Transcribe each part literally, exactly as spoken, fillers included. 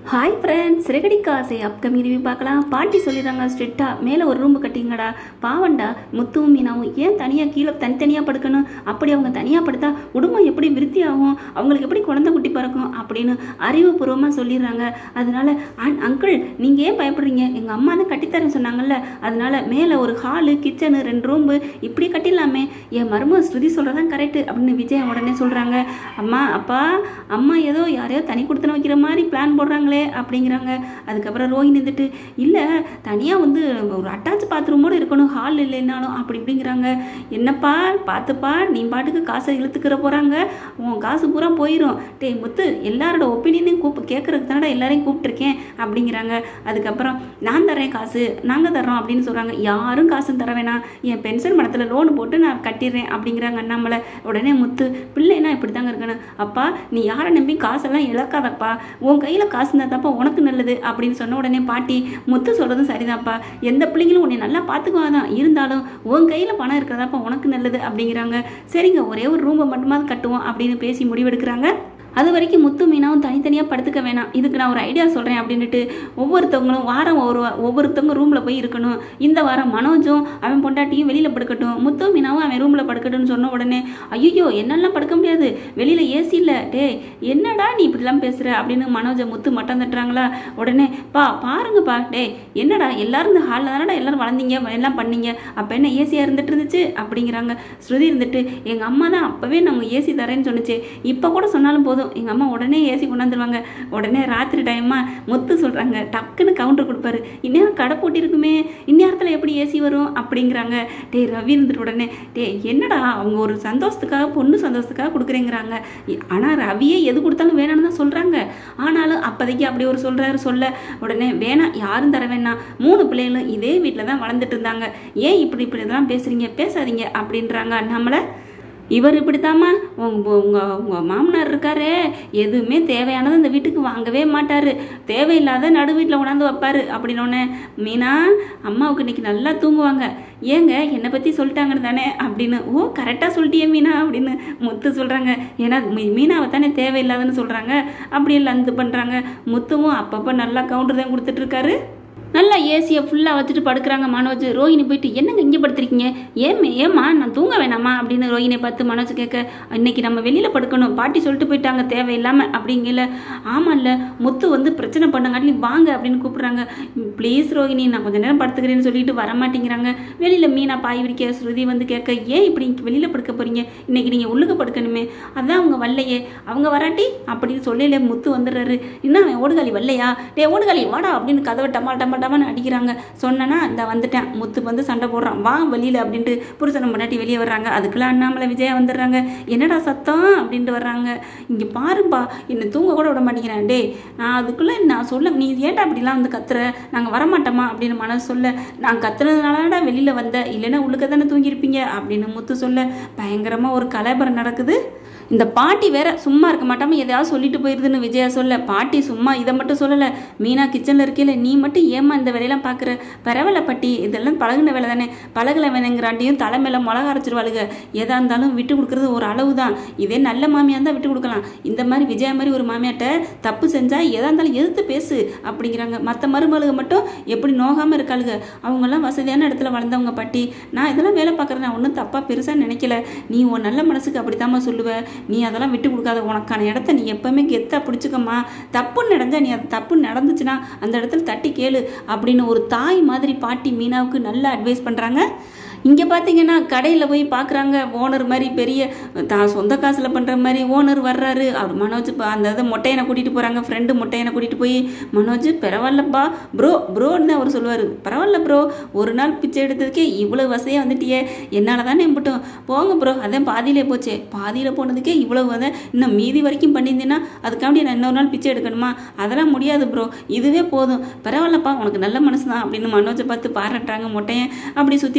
Hi friends, ரெகடிக்கா ஆசை upcoming review பார்க்கலாம். பாட்டி சொல்லிடுறாங்க ஸ்ட்ரிக்டா, மேலே ஒரு ரூம் கட்டிங்கடா. பாவண்டா முத்துவும் மீனாவும் ஏன் தனியாக கீழே தனித்தனியாக படுக்கணும்? அப்படி அவங்க தனியாக படுத்தா குடும்பம் எப்படி விருத்தி ஆகும், அவங்களுக்கு எப்படி குழந்தை குட்டி பிறக்கும் அப்படின்னு அறிவுபூர்வமாக சொல்லிடுறாங்க. அதனால அங்கிள் நீங்கள் ஏன் பயப்படுறீங்க? எங்கள் அம்மா தான் கட்டித்தரேன்னு சொன்னாங்கல்ல, அதனால மேலே ஒரு ஹாலு, கிச்சனு, ரெண்டு ரூம்பு இப்படி கட்டிடலாமே. என் மருமக ஸ்ருதி சொல்கிறதான் கரெக்டு அப்படின்னு விஜய் உடனே சொல்கிறாங்க. அம்மா அப்பா அம்மா ஏதோ யாரையோ தனி கொடுத்துன வைக்கிற மாதிரி பிளான் போடுறாங்களே அப்படிங்கிறாங்க. அதுக்கப்புறம் ரோஹிணி வந்துட்டு இல்லை தனியாக வந்து ஒரு அட்டாச் பாத்ரூமோடு இருக்கணும், ஹால் இல்லைன்னாலும் அப்படி இப்படிங்கிறாங்க. என்னப்பா பார்த்துப்பா, நீ பாட்டுக்கு காசை இழுத்துக்கிற போகிறாங்க, உன் காசு பூரா போயிடும். டே முத்து, எல்லாரோட ஒப்பீனியனையும் கூப்பு கேட்குறதுக்கு தானடா எல்லாரையும் கூப்பிட்டுருக்கேன் அப்படிங்கிறாங்க. அதுக்கப்புறம் நான் தரேன் காசு, நாங்கள் தர்றோம் அப்படின்னு சொல்கிறாங்க. யாரும் காசு தர வேணாம், என் பென்ஷன் பணத்தில் லோன் போட்டு நான் கட்டிடுறேன் அப்படிங்கிறாங்க அண்ணாமலை. உடனே முத்து, பிள்ளைனா இப்படி தாங்க இருக்கணும். அப்பா நீ யாரை நம்பி காசெல்லாம் இழக்காதப்பா, உன் கையில் காசு இருந்தாப்பா உனக்கு நல்லது அப்படின்னு சொன்ன உடனே பாட்டி, முத்து சொல்கிறதும் சரிதான்ப்பா, எந்த பிள்ளைங்களும் உன்னை நல்லா பார்த்துக்குவாதான், இருந்தாலும் உன் கையில் பணம் இருக்கிறதாப்பா உனக்கு நல்லது அப்படிங்கிறாங்க. சரிங்க, ஒரே ஒரு ரூமை மட்டுமாவது கட்டுவோம் அப்படின்னு பேசி முடிவெடுக்கிறாங்க. அது வரைக்கும் முத்து மீனாவும் தனித்தனியாக படுத்துக்க வேணாம், இதுக்கு நான் ஒரு ஐடியா சொல்கிறேன் அப்படின்ட்டு ஒவ்வொருத்தவங்களும் வாரம் ஒரு ஒவ்வொருத்தவங்க ரூமில் போய் இருக்கணும். இந்த வாரம் மனோஜும் அவன் பொண்டாட்டியும் வெளியில் படுக்கட்டும், முத்து மீனாவும் அவன் ரூமில் படுக்கட்டும்னு சொன்ன உடனே ஐயோ என்னெல்லாம் படுக்க முடியாது, வெளியில் ஏசி இல்லை, டே என்னடா நீ இப்படிலாம் பேசுகிற அப்படின்னு மனோஜை முத்து மட்டம் தட்டுறாங்களா. உடனே பா பாருங்கப்பா, டே என்னடா எல்லாரும் இந்த ஹாலில் தானடா எல்லாரும் வளர்ந்தீங்க எல்லாம் பண்ணீங்க, அப்போ என்ன ஏசியாக இருந்துட்டு இருந்துச்சு அப்படிங்கிறாங்க. ஸ்ருதி இருந்துட்டு எங்கள் அம்மா தான் அப்போவே நாங்கள் ஏசி தரேன்னு சொன்னிச்சு, இப்போ கூட சொன்னாலும் போதும் எங்கள் அம்மா உடனே ஏசி கொண்டாந்துருவாங்க. உடனே ராத்திரி டைமா முத்து சொல்கிறாங்க, டக்குன்னு கவுண்டர் கொடுப்பாரு, இந்நேரம் கடை போட்டி இருக்குமே, இந்நேரத்தில் எப்படி ஏசி வரும் அப்படிங்கிறாங்க. டே ரவி இருந்துட்டு உடனே டே என்னடா அவங்க ஒரு சந்தோஷத்துக்காக பொண்ணு சந்தோஷத்துக்காக கொடுக்குறேங்கிறாங்க, ஆனால் ரவியே எது கொடுத்தாலும் வேணான்னு தான் சொல்கிறாங்க. ஆனாலும் அப்போதைக்கு அப்படி ஒரு சொல்கிறாரு. சொல்ல உடனே வேணாம், யாரும் தர வேணாம், மூணு பிள்ளைகளும் இதே வீட்டில் தான் வளர்ந்துட்டு இருந்தாங்க, ஏன் இப்படி இப்படி இதெல்லாம் பேசுகிறீங்க, பேசாதீங்க அப்படின்றாங்க அண்ணாமலை. இவர் இப்படித்தாம்மா உங்க உங்கள் உங்கள் மாமனார் இருக்காரே, எதுவுமே தேவையானது இந்த வீட்டுக்கு வாங்கவே மாட்டார், தேவையில்லாத நடு வீட்டில் கொண்டாந்து வைப்பார் அப்படின்னோடனே மீனா அம்மாவுக்கு இன்னைக்கு நல்லா தூங்குவாங்க, ஏங்க என்னை பற்றி சொல்லிட்டாங்கன்னு தானே அப்படின்னு. ஓ கரெக்டாக சொல்லிட்டியே மீனா அப்படின்னு முத்து சொல்கிறாங்க. ஏன்னா மீனாவை தானே தேவையில்லாதுன்னு சொல்கிறாங்க, அப்படி எல்லாம் இது பண்ணுறாங்க. முத்துவும் அப்பப்போ நல்லா கவுண்டர் தான் கொடுத்துட்ருக்காரு. நல்லா ஏசியை ஃபுல்லாக வச்சுட்டு படுக்கிறாங்க மனோஜ். ரோஹிணி போயிட்டு என்னங்க இங்கே படுத்துருக்கீங்க, ஏமே ஏமா நான் தூங்க வேணாமா அப்படின்னு ரோஹிணியை பார்த்து மனோஜ் கேட்க, இன்னைக்கு நம்ம வெளியில் படுக்கணும், பாட்டி சொல்லிட்டு போயிட்டாங்க தேவையில்லாமல் அப்படிங்கல. ஆமாம் இல்லை முத்து வந்து பிரச்சனை பண்ணங்காட்டி வாங்க அப்படின்னு கூப்பிட்றாங்க. ப்ளீஸ் ரோஹிணி நான் கொஞ்சம் நேரம் படுத்துக்கிறேன்னு சொல்லிட்டு வரமாட்டேங்கிறாங்க. வெளியில் மீனா பாய் விரிக்க ஸ்ருதி வந்து கேட்க, ஏன் இப்படி வெளியில் படுக்க போகிறீங்க, இன்னைக்கு நீங்கள் உள்ளுக்க படுக்கணுமே, அதான் அவங்க வரலையே, அவங்க வராட்டி அப்படின்னு சொல்லல முத்து வந்துடுறாரு. இன்னும் அவன் ஓடுகாலி வரலையா, டே ஓடுகாலி வாடா அப்படின்னு கதவை டமால் டமால் டமான்னு அடிக்கிறாங்க. சொன்னா இந்த வந்துட்டேன், முத்து வந்து சண்டை போடுறான், வா வெளியில் அப்படின்ட்டு புருஷனை முன்னாடி வெளியே வர்றாங்க. அதுக்குள்ள அண்ணாமலை விஜயா வந்துடுறாங்க. என்னடா சத்தம் அப்படின்ட்டு வர்றாங்க. இங்கே பாருப்பா என்னை தூங்க கூட விட மாட்டேங்கிறேன், டே நான் அதுக்குள்ளே நான் சொல்ல நீ ஏன்டா அப்படிலாம் வந்து கத்துற, நாங்கள் வரமாட்டோமா அப்படின்னு மனசு சொல்ல, நான் கத்துறதுனாலடா வெளியில் வந்த, இல்லைன்னா உள்ளுக்க தானே தூங்கியிருப்பீங்க அப்படின்னு முத்து சொல்ல, பயங்கரமாக ஒரு கலவரம் நடக்குது. இந்த பாட்டி வேற சும்மா இருக்க மாட்டாமல் எதையாவது சொல்லிட்டு போயிருதுன்னு விஜயா சொல்ல, பாட்டி சும்மா இதை மட்டும் சொல்லலை, மீனா கிச்சனில் இருக்கையில நீ மட்டும் ஏமா இந்த வேலையெல்லாம் பார்க்குற, பரவாயில்ல பாட்டி இதெல்லாம் பழகுன வேலை தானே, பழகலை வேணுங்கிறாண்டியும் தலைமையில மிளகா அரைச்சிருவாளுங்க, எதாக இருந்தாலும் விட்டு கொடுக்குறது ஒரு அளவு தான், இதே நல்ல மாமியாக இருந்தால் விட்டு கொடுக்கலாம், இந்த மாதிரி விஜயா மாதிரி ஒரு மாமியாட்ட தப்பு செஞ்சால் எதாக இருந்தாலும் எதிர்த்து பேசு அப்படிங்கிறாங்க. மற்ற மருமகளுக மட்டும் எப்படி நோகாமல் இருக்காளுங்க, அவங்கெல்லாம் வசதியான இடத்துல வளர்ந்தவங்க பாட்டி, நான் இதெல்லாம் வேலை பார்க்குறேன், நான் ஒன்றும் தப்பாக பெருசாக நினைக்கல, நீ உன் நல்ல மனசுக்கு அப்படித்தாம்மா சொல்லுவேன், நீ அதெல்லாம் விட்டு கொடுக்காத, உனக்கான இடத்த நீ எப்பவுமே கெத்தா பிடிச்சிக்கம்மா, தப்பு நடந்தா நீ அது தப்பு நடந்துச்சுன்னா அந்த இடத்துல தட்டி கேளு அப்படின்னு ஒரு தாய் மாதிரி பாட்டி மீனாவுக்கு நல்லா அட்வைஸ் பண்ணுறாங்க. இங்கே பார்த்தீங்கன்னா கடையில் போய் பார்க்குறாங்க, ஓனர் மாதிரி பெரிய தான் சொந்த காசில் பண்ணுற மாதிரி ஓனர் வர்றாரு. அவர் மனோஜ் அந்த இதை மொட்டையனை கூட்டிகிட்டு போகிறாங்க, ஃப்ரெண்டு மொட்டையனை கூட்டிகிட்டு போய், மனோஜ் பரவாயில்லப்பா ப்ரோ ப்ரோன்னு அவர் சொல்லுவார், பரவாயில்ல ப்ரோ ஒரு நாள் பிச்சை எடுத்ததுக்கே இவ்வளோ வசதியாக வந்துட்டியே, என்னால் தானே எம்பிட்டோம், போங்க ப்ரோ அதான் பாதியிலே போச்சே, பாதியில் போனதுக்கே இவ்வளவு வந்து இன்னும் மீதி வரைக்கும் பண்ணியிருந்தேன்னா அதுக்காண்டி நான் இன்னொரு நாள் பிச்சை எடுக்கணுமா, அதெல்லாம் முடியாது ப்ரோ, இதுவே போதும், பரவாயில்லப்பா உனக்கு நல்ல மனசு தான் அப்படின்னு மனோஜை பார்த்து பாராட்டுறாங்க. மொட்டையன் அப்படி சுற்றி பார்த்துட்டு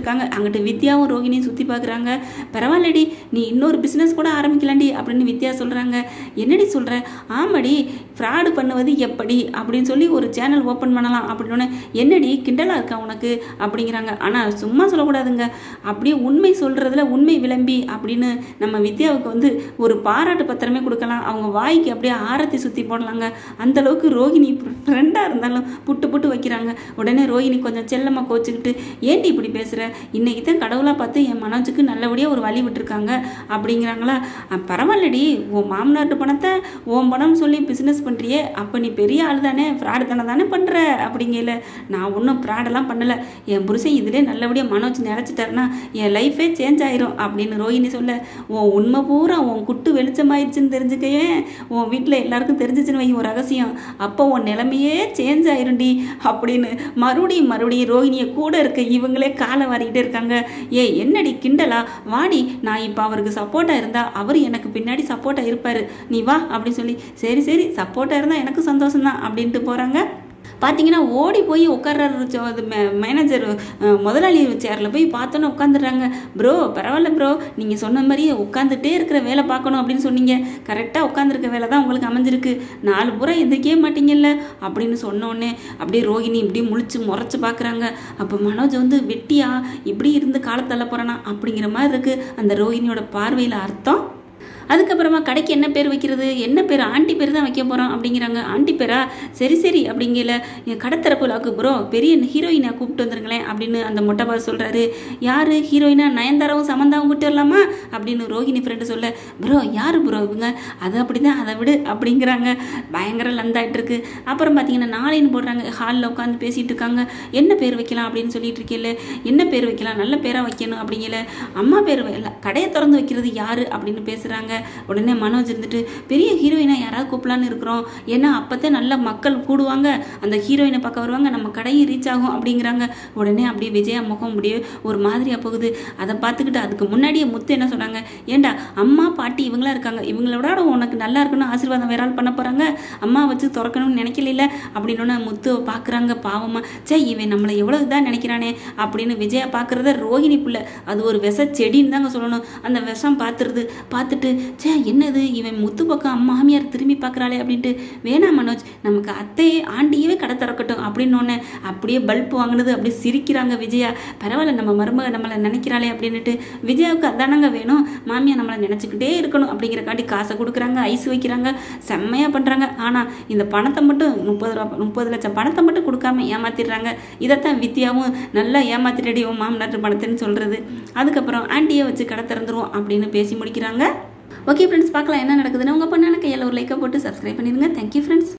இருக்காங்க. அங்கிட்டு வித்யாவும் ரோகிணியும் சுற்றி பார்க்குறாங்க. பரவாயில்லடி, நீ இன்னொரு பிஸ்னஸ் கூட ஆரம்பிக்கலாண்டி அப்படின்னு வித்யா சொல்கிறாங்க. என்னடி சொல்கிற? ஆமாடி, ஃப்ராடு பண்ணுவது எப்படி அப்படின்னு சொல்லி ஒரு சேனல் ஓப்பன் பண்ணலாம் அப்படின்னு. என்னடி கிண்டலாக இருக்கா உனக்கு அப்படிங்கிறாங்க. ஆனால் சும்மா சொல்லக்கூடாதுங்க, அப்படியே உண்மை சொல்கிறதுல உண்மை விளம்பி அப்படின்னு நம்ம வித்யாவுக்கு வந்து ஒரு பாராட்டு பத்திரமே கொடுக்கலாம். அவங்க வாய்க்கு அப்படியே ஆரத்தி சுற்றி போடலாங்க. அந்தளவுக்கு ரோகிணி ஃப்ரெண்டாக இருந்தாலும் புட்டு புட்டு வைக்கிறாங்க. உடனே ரோகிணி கொஞ்சம் செல்லமாக கோச்சிக்கிட்டு, ஏன்டி இப்படி பேசுகிற? இன்னைக்கு தான் கடவுளாக பார்த்து என் மனோஜுக்கு நல்லபடியாக ஒரு வழி விட்டுருக்காங்க அப்படிங்கிறாங்களா. பரவாயில்லடி, உன் மாமனார்ட்டு பணத்தை உன் பணம் சொல்லி பிஸ்னஸ் பண்ணுறியே, அப்போ நீ பெரிய ஆள் தானே, ஃப்ராடு தானே தானே பண்ணுற அப்படிங்கல. நான் ஒன்றும் ஃப்ராடெல்லாம் பண்ணலை, என் புருஷன் இதிலே நல்லபடியாக மனோஜ் நினச்சிட்டாருன்னா என் லைஃபே சேஞ்ச் ஆயிரும் அப்படின்னு ரோஹிணி சொல்ல, உன் உண்மை பூரா உன் குட்டு வெளிச்சமாயிடுச்சுன்னு தெரிஞ்சுக்கையே, உன் வீட்டில் எல்லாருக்கும் தெரிஞ்சிச்சுன்னு வை ஒரு ரகசியம், அப்போ உன் நிலைமையே சேஞ்ச் ஆயிரும்டி அப்படின்னு மறுபடியும் மறுபடியும் ரோஹிணியை கூட இருக்க இவங்களே காலை வாரிக்கிட்டே இருக்காங்க. ஏ என்னடி கிண்டலா, வாடி, நான் இப்போ அவருக்கு சப்போர்ட்டாக இருந்தா அவர் எனக்கு பின்னாடி சப்போர்ட்டாக இருப்பார், நீ வா அப்படின்னு சொல்லி, சரி சரி சப்போர்ட்டாக இருந்தால் எனக்கு சந்தோஷம்தான் அப்படின்ட்டு போகிறாங்க. பார்த்தீங்கன்னா ஓடி போய் உட்கார்றாரு மேனேஜர் முதலாளி சேரில் போய் பார்த்தோன்னே உட்காந்துடுறாங்க. ப்ரோ பரவாயில்ல ப்ரோ, நீங்கள் சொன்ன மாதிரியே உட்காந்துட்டே இருக்கிற வேலை பார்க்கணும் அப்படின்னு சொன்னீங்க, கரெக்டாக உட்காந்துருக்க வேலை தான் உங்களுக்கு அமைஞ்சிருக்கு, நாலு பூரா எந்திரிக்கவே மாட்டீங்கல்ல அப்படின்னு சொன்னோடனே அப்படியே ரோஹிணி இப்படி முழிச்சு முறைச்சி பார்க்குறாங்க. அப்போ மனோஜ் வந்து வெட்டியா இப்படி இருந்து காலத்தள்ள போகிறானா அப்படிங்கிற மாதிரி இருக்குது அந்த ரோஹிணியோட பார்வையில் அர்த்தம். அதுக்கப்புறமா கடைக்கு என்ன பேர் வைக்கிறது, என்ன பேர், ஆண்டி பேர் தான் வைக்க போகிறோம் அப்படிங்கிறாங்க. ஆண்டி பேரா, சரி சரி அப்படிங்கல. என் கடத்தரப்பு லாக்கு ப்ரோ, பெரிய ஹீரோயினை கூப்பிட்டு வந்துருங்களேன் அப்படின்னு அந்த மொட்டைப்பா சொல்கிறாரு. யார் ஹீரோயினா? நயன்தாராவும் சமந்தாவும் கூப்பிட்டு வரலாமா அப்படின்னு ரோஹிணி ஃப்ரெண்டு சொல்ல, ப்ரோ யார் ப்ரோ இவங்க, அது அப்படி தான், அதை விடு அப்படிங்கிறாங்க. பயங்கர லந்தாயிட்டு இருக்கு. அப்புறம் பார்த்தீங்கன்னா நாளைன்னு போடுறாங்க. ஹாலில் உட்காந்து பேசிகிட்டு இருக்காங்க. என்ன பேர் வைக்கலாம் அப்படின்னு சொல்லிட்டு இருக்கேல்ல, என்ன பேர் வைக்கலாம், நல்ல பேராக வைக்கணும் அப்படிங்கல. அம்மா பேர் கடையை திறந்து வைக்கிறது யார் அப்படின்னு பேசுகிறாங்க. உடனே மனோஜ் இருந்துட்டு, பெரிய ஹீரோயினா யாராவது கூப்பிடலான்னு இருக்கிறோம், ஏன்னா அப்போதான் நல்ல மக்கள் கூடுவாங்க, அந்த ஹீரோயினை பார்க்க வருவாங்க, நம்ம கடையும் ரீச் ஆகும் அப்படிங்கிறாங்க. உடனே அப்படியே விஜயா முகம் அப்படியே ஒரு மாதிரியாக போகுது. அதை பார்த்துக்கிட்டு அதுக்கு முன்னாடியே முத்து என்ன சொன்னாங்க, ஏண்டா அம்மா பாட்டி இவங்களா இருக்காங்க, இவங்களோட உனக்கு நல்லா இருக்கணும் ஆசீர்வாதம் வேற ஆள் பண்ண போகிறாங்க, அம்மா வச்சு திறக்கணும்னு நினைக்கல அப்படின்னு முத்து பார்க்குறாங்க. பாவமா, சே இவன் நம்மளை எவ்வளோ இதாக நினைக்கிறானே அப்படின்னு விஜயா பார்க்குறத ரோஹிணி புள்ள அது ஒரு விஷ செடின்னு தாங்க சொல்லணும். அந்த விஷம் பார்த்துருது. பார்த்துட்டு, சே என்னது இவன் முத்து பக்கம் அம்மா மாமியார் திரும்பி பார்க்குறாளே அப்படின்ட்டு, வேணாம் மனோஜ், நமக்கு அத்தையே ஆண்டியவே கடை திறக்கட்டும் அப்படின்னு அப்படியே பல்ப் வாங்கினது அப்படியே சிரிக்கிறாங்க விஜயா. பரவாயில்ல, நம்ம மருமக நம்மளை நினைக்கிறாளே அப்படின்னுட்டு. விஜயாவுக்கு அதானங்க வேணும், மாமியார் நம்மளை நினச்சிக்கிட்டே இருக்கணும் அப்படிங்கிறக்காண்டி காசை கொடுக்குறாங்க, ஐஸ் வைக்கிறாங்க, செம்மையாக பண்ணுறாங்க. ஆனால் இந்த பணத்தை மட்டும் முப்பது ரூபா முப்பது லட்சம் பணத்தை மட்டும் கொடுக்காம ஏமாத்திடுறாங்க. இதைத்தான் வித்யாவும் நல்லா ஏமாத்திட்டடி உன் மாமனாட்டு பணத்தைன்னு சொல்கிறது. அதுக்கப்புறம் ஆண்டியை வச்சு கடை திறந்துருவோம் அப்படின்னு பேசி முடிக்கிறாங்க. ஓகே ஃப்ரெண்ட்ஸ், பார்க்கலாம் என்ன நடக்குதுன்னு. உங்கள் பொண்ணான கையில் ஒரு லைக்கை போட்டு சப்ஸ்கிரைப் பண்ணிடுங்க. Thank you friends.